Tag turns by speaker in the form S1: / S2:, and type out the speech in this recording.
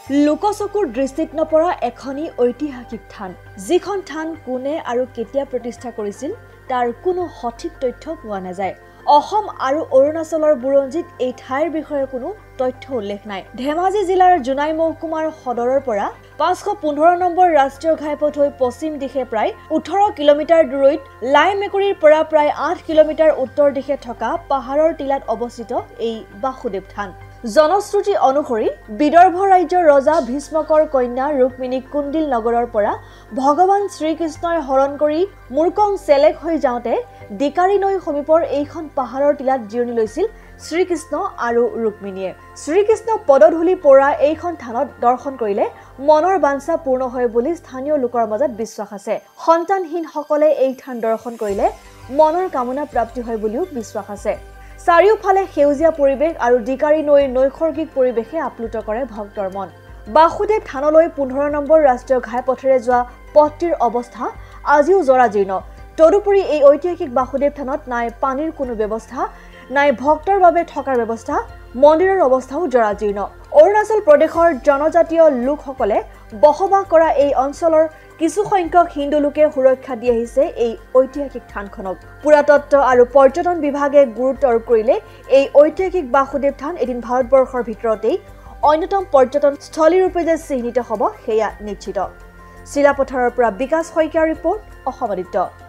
S1: লোকচকুৰ দৃষ্টিত নপৰা এখনি ঐতিহাসিক থান যিখন থান কোনে আৰু কেতিয়া প্ৰতিষ্ঠা কৰিছিল তাৰ কোনো সঠিক তথ্য পোৱা নাযায় অসম আৰু অৰুণাচলৰ বুৰঞ্জীত এই ঠাইৰ বিষয়ে কোনো তথ্য উল্লেখ নাই ধেমাজি জিলাৰ জুনাই মহকুমাৰ সদৰৰ পৰা 515 নম্বৰ ৰাষ্ট্ৰীয় ঘাইপথ হৈ পশ্চিম দিশে প্ৰায় 18 কিলোমিটাৰ দূৰৈত লাইমেকুৰিৰ পৰা প্ৰায় 8 কিলোমিটাৰ উত্তৰ দিশে থকা পাহাৰৰ টিলাত অৱস্থিত এই বাসুদেৱ থান জনশ্ৰুতি অনুসৰি বিদৰ্ভ ৰাজ্যৰ ৰজা ভীষ্মকৰ কন্যা ৰুক্মিণী কুণ্ডিল নগৰৰ পৰা ভগৱান শ্ৰীকৃষ্ণই হৰণ কৰি মুৰকং চেলেক হৈ যাওঁতে ডিকাৰী নৈ সমীপৰ এইখন পাহাৰৰ টিলাত জিৰণি লৈছিল শ্ৰীকৃষ্ণ আৰু ৰুক্মিণীয়ে শ্ৰীকৃষ্ণ পদধূলি পৰা এইখন থানত দৰ্শন কৰিলে মনৰ বাঞ্ছা পূৰ্ণ হয় বুলি স্থানীয় লোকৰ মাজত বিশ্বাস আছে সন্তানহীনসকলে এই থান দৰ্শন কৰিলে মনৰ কামনা প্ৰাপ্তি হয় বুলিও বিশ্বাস আছে চাৰিওফালে সেউজীয়া পৰিৱেশ আৰু ডিকাৰী নৈৰ নৈসৰ্গিক পৰিৱেশে আপ্লুত কৰে ভক্তৰ মন বাসুদেৱ থানলৈ 15 নম্বৰ ৰাষ্ট্ৰীয় ঘাইপথেৰে যোৱা পথটিৰ অৱস্থা আজিও জৰাজীৰ্ণ তদুপৰি এই ঐতিহাসিক বাসুদেৱ থানত নাই পানীৰ কোনো ব্যৱস্থা নাই ভক্তৰ বাবে থকাৰ ব্যৱস্থা মন্দিৰৰ অৱস্থাও জৰাজীৰ্ণ অৰুণাচল প্ৰদেশৰ জনজাতীয় লোকসকলে বসবাস কৰা এই অঞ্চলৰ কিছু সংখ্যক হিন্দু লোকে সুৰক্ষা দি আহিছে এই ঐতিহাসিক থানখনক পুৰাতত্ত্ব আৰু পৰ্যটন বিভাগে গুৰুত্ব আৰোপ কৰিলে এই ঐতিহাসিক বাসুদেৱ থান এদিন ভাৰতবৰ্ষৰ ভিতৰতেই অন্যতম পৰ্যটন স্থলীৰূপে যে চিহ্নিত হ'ব সেয়া নিশ্চিত চিলাপথাৰৰ পৰা বিকাশ শইকীয়াৰ ৰিপৰ্ট অসম আদিত্য